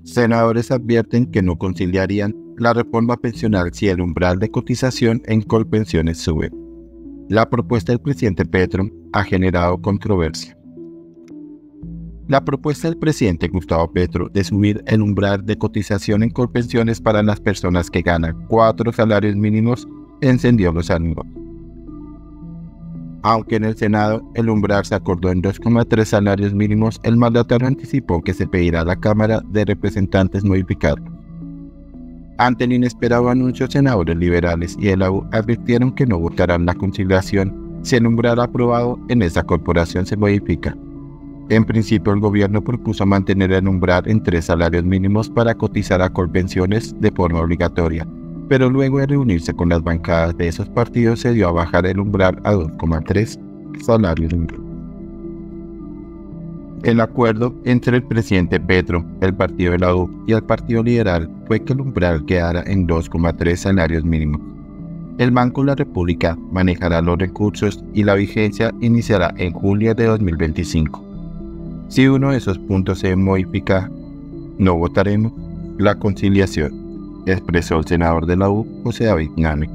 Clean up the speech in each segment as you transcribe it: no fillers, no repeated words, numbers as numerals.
Senadores advierten que no conciliarían la reforma pensional si el umbral de cotización en Colpensiones sube. La propuesta del presidente Petro ha generado controversia. La propuesta del presidente Gustavo Petro de subir el umbral de cotización en Colpensiones para las personas que ganan 4 salarios mínimos encendió los ánimos. Aunque en el Senado el umbral se acordó en 2,3 salarios mínimos, el mandatario anticipó que se pedirá a la Cámara de Representantes modificarlo. Ante el inesperado anuncio, senadores liberales y de la U advirtieron que no votarán la conciliación si el umbral aprobado en esa corporación se modifica. En principio, el gobierno propuso mantener el umbral en 3 salarios mínimos para cotizar a Colpensiones de forma obligatoria, pero luego de reunirse con las bancadas de esos partidos se dio a bajar el umbral a 2,3 salarios mínimos. El acuerdo entre el presidente Petro, el partido de la U y el Partido Liberal fue que el umbral quedara en 2,3 salarios mínimos. El Banco de la República manejará los recursos y la vigencia iniciará en julio de 2025. Si uno de esos puntos se modifica, no votaremos la conciliación, expresó el senador de la U, José David Name.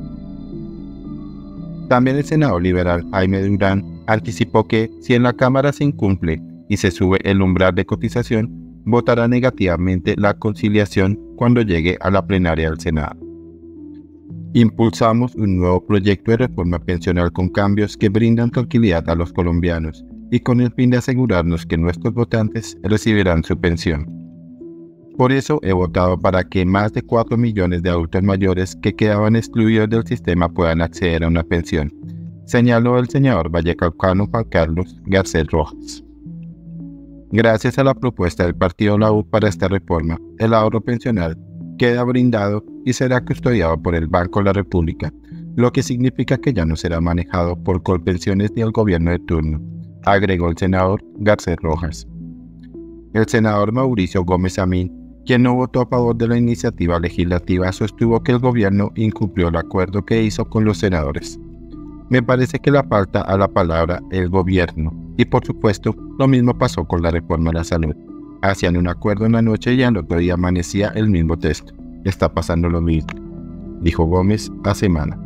También el senador liberal Jaime Durán anticipó que si en la Cámara se incumple y se sube el umbral de cotización, votará negativamente la conciliación cuando llegue a la plenaria del Senado. Impulsamos un nuevo proyecto de reforma pensional con cambios que brindan tranquilidad a los colombianos y con el fin de asegurarnos que nuestros votantes recibirán su pensión. Por eso he votado para que más de 4 millones de adultos mayores que quedaban excluidos del sistema puedan acceder a una pensión, señaló el senador vallecaucano Juan Carlos Garcés Rojas. Gracias a la propuesta del partido La U para esta reforma, el ahorro pensional queda brindado y será custodiado por el Banco de la República, lo que significa que ya no será manejado por Colpensiones ni el gobierno de turno, agregó el senador Garcés Rojas. El senador Mauricio Gómez Amín, quien no votó a favor de la iniciativa legislativa, sostuvo que el gobierno incumplió el acuerdo que hizo con los senadores. Me parece que la falta a la palabra el gobierno, y por supuesto, lo mismo pasó con la reforma a la salud. Hacían un acuerdo en la noche y al otro día amanecía el mismo texto. Está pasando lo mismo, dijo Gómez a Semana.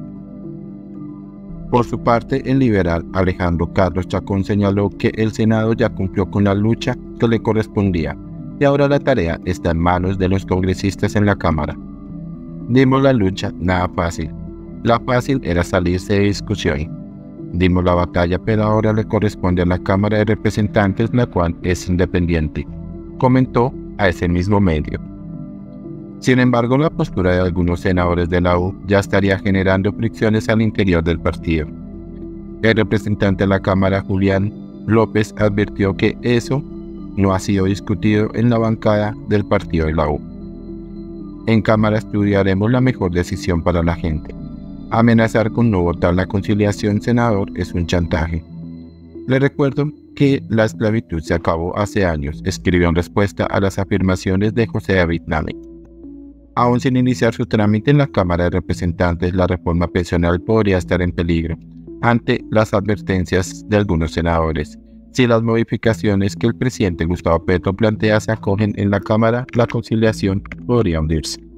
Por su parte, el liberal Alejandro Carlos Chacón señaló que el Senado ya cumplió con la lucha que le correspondía y ahora la tarea está en manos de los congresistas en la Cámara. Dimos la lucha nada fácil. La fácil era salirse de discusión. Dimos la batalla, pero ahora le corresponde a la Cámara de Representantes, la cual es independiente, comentó a ese mismo medio. Sin embargo, la postura de algunos senadores de la U ya estaría generando fricciones al interior del partido. El representante de la Cámara, Julián López, advirtió que eso no ha sido discutido en la bancada del partido de la U. En Cámara estudiaremos la mejor decisión para la gente. Amenazar con no votar la conciliación, senador, es un chantaje. Le recuerdo que la esclavitud se acabó hace años, escribió en respuesta a las afirmaciones de José David Name. Aún sin iniciar su trámite en la Cámara de Representantes, la reforma pensional podría estar en peligro, ante las advertencias de algunos senadores. Si las modificaciones que el presidente Gustavo Petro plantea se acogen en la Cámara, la conciliación podría hundirse.